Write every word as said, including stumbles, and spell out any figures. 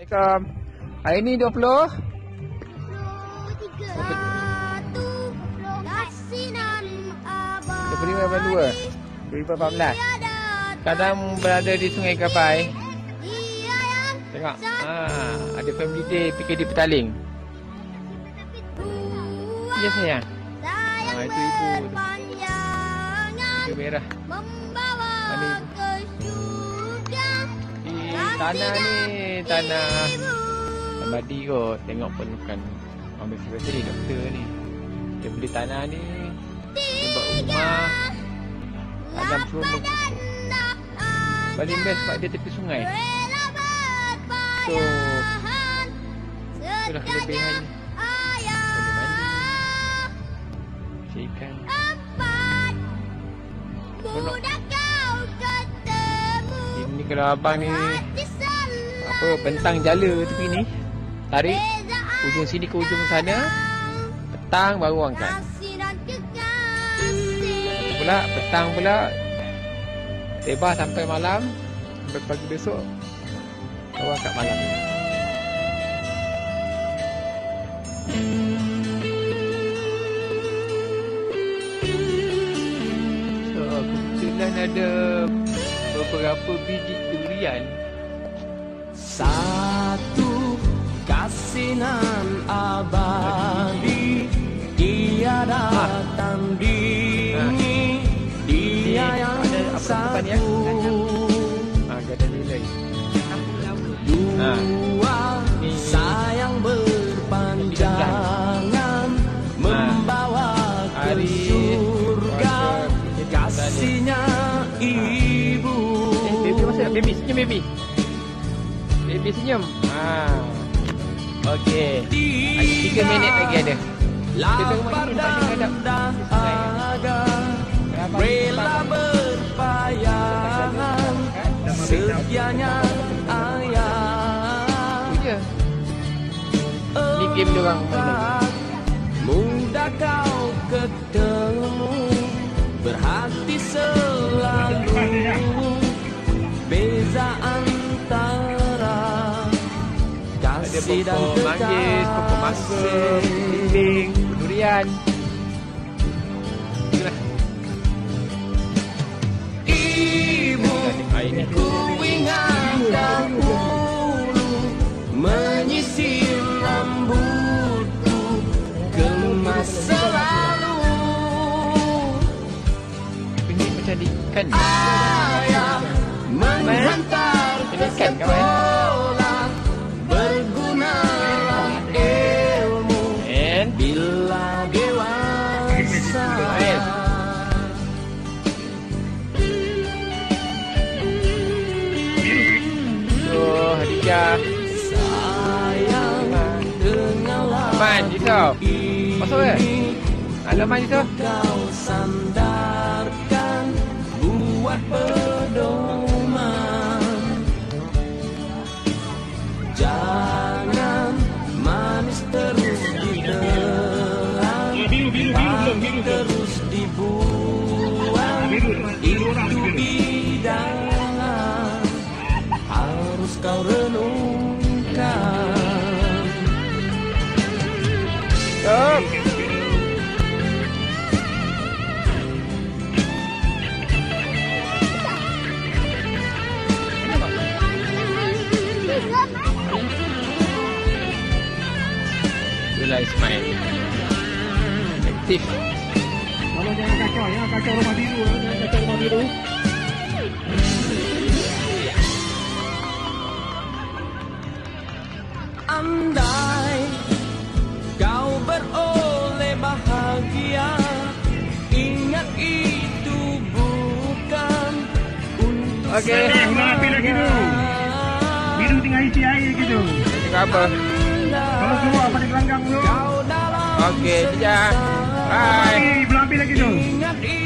Assalamualaikum. Hari ni dua puluh dua puluh lima dua dua dua ribu empat belas. Kadang berada di Sungai Kapai. Tengok, ha, ada family day P K D Petaling. Ya sayang. Ha, itu ibu tu. Ibu merah. Mana ibu? Di tanah ni, tanah Madi kot. Tengok penukan ambil biasa ni doktor ni. Dia beli tanah ni, dia buat rumah, tanam serumbu. Paling best sebab dia tepi sungai. So, itulah kelebihan. Boleh mandi, isi ikan. Penuh. Ini kalau abang ni apa, bentang jala tepi ni, tarik ujung sini ke ujung sana, petang baru angkat. Pula petang pula lebar sampai malam, sampai pagi besok baru angkat malam. So, kebetulan ada beberapa biji durian. Satu kasinan abadi, tiada tandingi, dia yang satu. Ah, ada nilai. Dua sayang berpanjangan, membawa ke surga kasihnya ibu. Eh, baby masuk, baby senyum baby. Baby senyum. Ha. Okey. Ada tiga minit lagi ada. Lapar dan dahaga, rela berpayangan, setianya ayah. Itu je. Ni game dia orang main. Mudah kau ketemu, berhati selalu, beza antara kasih dan pokok manggis, pokok mangga, bimbing, durian. Itulah. Ibu, ku ingat dahulu menyisir rambutku ke masa lalu. Ini macam ikan. Ayah menghantar ke sekolah, bergunalah ilmu bila dewasa. Oh, Hadijah. Sayang dengarlah Man, Jisau. Masuk ke? Ada man, Jisau? kau sandarkan, buat pedoman. Jangan manis terus ditelan, pahit terus dibuang. Itu bidangan harus kau renungkan. Stop. Itulah Ismail. Aktif. Kalau jangan kacau ya, kacau rumah biru, jangan kacau rumah biru. Andai kau beroleh bahagia, ingat itu bukan untuk Okey. Ulang api lagi tu. Biru tinggal isi air gitu. Cakap apa? Kalau keluar pada gelanggang dulu. kau dalam Okey, sekejap. Bye. Ulang api lagi tu. ingat